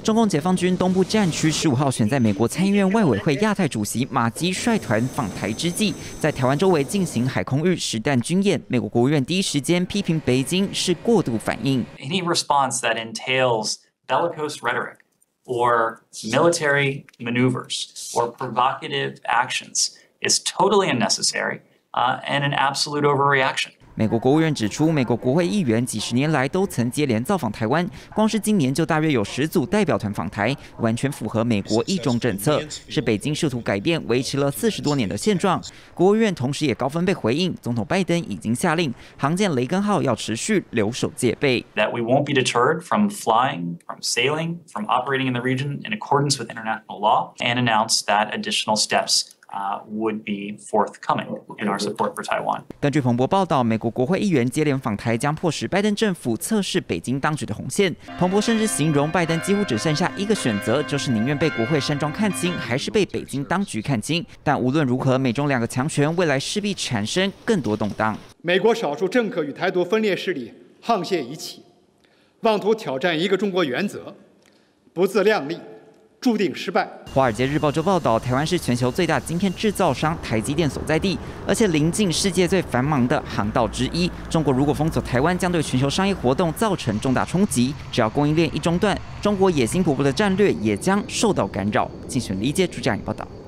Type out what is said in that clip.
中共解放军东部战区15号选在美国参议院外委会亚太主席马基率团访台之际，在台湾周围进行海空域实弹军演。美国国务院第一时间批评北京是过度反应。 Any response that entails bellicose rhetoric or military maneuvers or provocative actions is totally unnecessary and an absolute overreaction. 美国国务院指出，美国国会议员几十年来都曾接连造访台湾，光是今年就大约有10组代表团访台，完全符合美国一中政策，是北京试图改变维持了40多年的现状。国务院同时也高分贝回应，总统拜登已经下令航舰雷根号要持续留守戒备。 That we won't be deterred from flying, from sailing, from operating in the region in accordance with international law, and announced that additional steps would be forthcoming in our support for Taiwan. 根据彭博报道，美国国会议员接连访台，将迫使拜登政府测试北京当局的红线。彭博甚至形容，拜登几乎只剩下一个选择，就是宁愿被国会山庄看清，还是被北京当局看清。但无论如何，美中两个强权未来势必产生更多动荡。 美国少数政客与台独分裂势力沆瀣一气，妄图挑战一个中国原则，不自量力，注定失败。 《华尔街日报》就报道，台湾是全球最大晶片制造商台积电所在地，而且临近世界最繁忙的航道之一。中国如果封锁台湾，将对全球商业活动造成重大冲击。只要供应链一中断，中国野心勃勃的战略也将受到干扰。竞选理解主讲报道。